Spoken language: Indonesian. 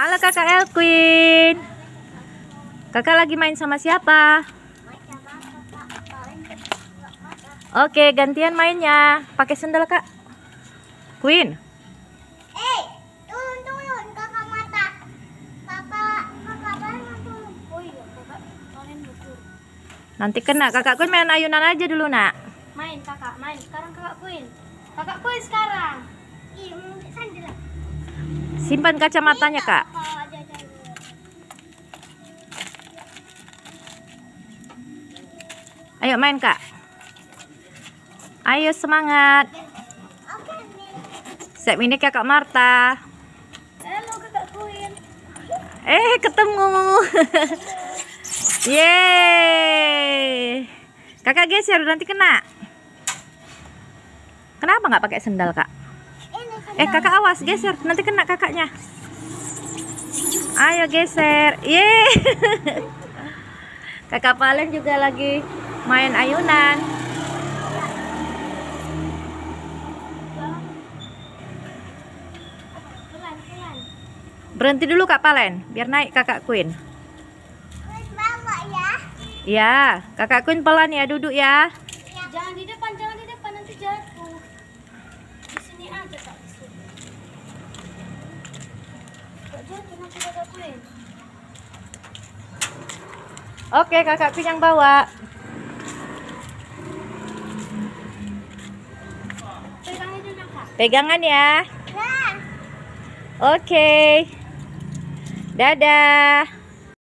Halo kakak Elquin. Kakak lagi main sama siapa? Oke, gantian mainnya. Pakai sendal kak. Queen. Turun kakak mata. Kakak turun. Oh iya, kakak kalian betul. Nanti kena. Kakak Queen main ayunan aja dulu nak. Main kakak, main. Sekarang kakak Queen. Kakak Queen sekarang. Ih, mau sandal. Simpan kacamatanya kak. Ayo main kak. Ayo semangat. Oke nih. Siap ini kakak Marta. Halo kakak Queen. Ketemu. Yeay. Kakak geser nanti kena. Kenapa nggak pakai sendal kak? Kakak awas geser nanti kena kakaknya. Ayo geser. Yeay. Kakak Palen juga lagi main ayunan. Pelan. Berhenti dulu kak Palen biar naik kakak Queen. Bawa ya. Ya, kakak Queen pelan ya, duduk ya. Jangan di depan nanti jatuh. Di sini aja kak, di sini. Kak jatuh nanti kakak Queen. Oke, kakak Queen yang bawa. Pegangin dulu kak. Pegangan ya. Nah. Oke. Dadah.